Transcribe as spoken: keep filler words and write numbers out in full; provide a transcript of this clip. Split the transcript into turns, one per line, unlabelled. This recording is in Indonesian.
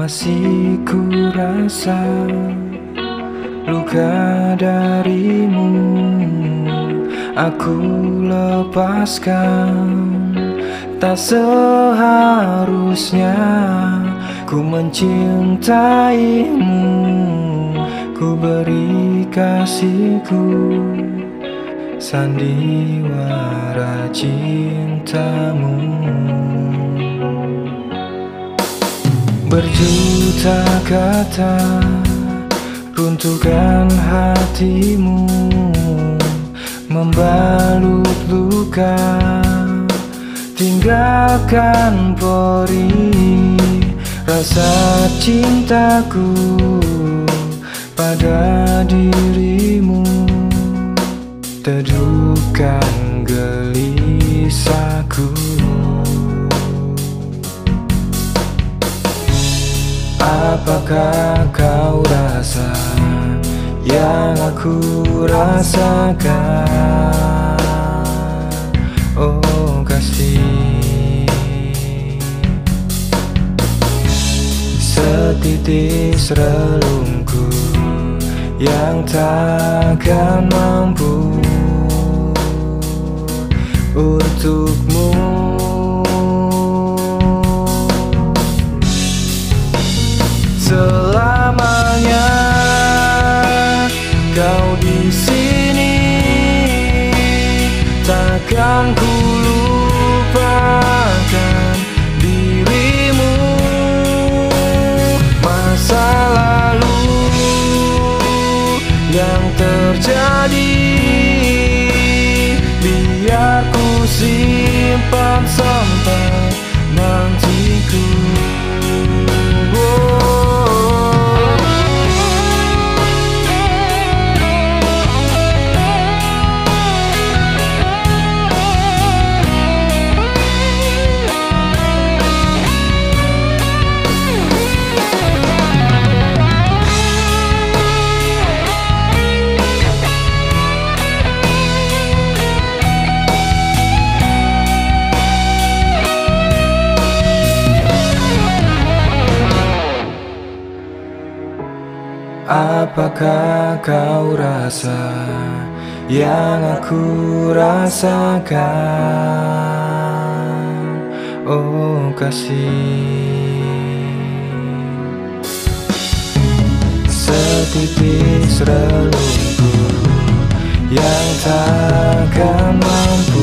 Masih ku rasa luka darimu. Aku lepaskan. Tak seharusnya ku mencintaimu, ku beri kasihku, sandiwara cintamu. Berjuta kata runtuhkan hatimu, membalut luka, tinggalkan pori rasa cintaku pada dirimu. Teduhkan gelisahku. Apakah kau rasa yang aku rasakan? Oh kasih, setitis relungku yang takkan mampu untukmu. Selamanya kau di sini, takkan ku lupakan dirimu. Masa lalu yang terjadi biar ku simpan sampai nantiku. Apakah kau rasa yang aku rasakan? Oh kasih, setitis relungku yang takkan mampu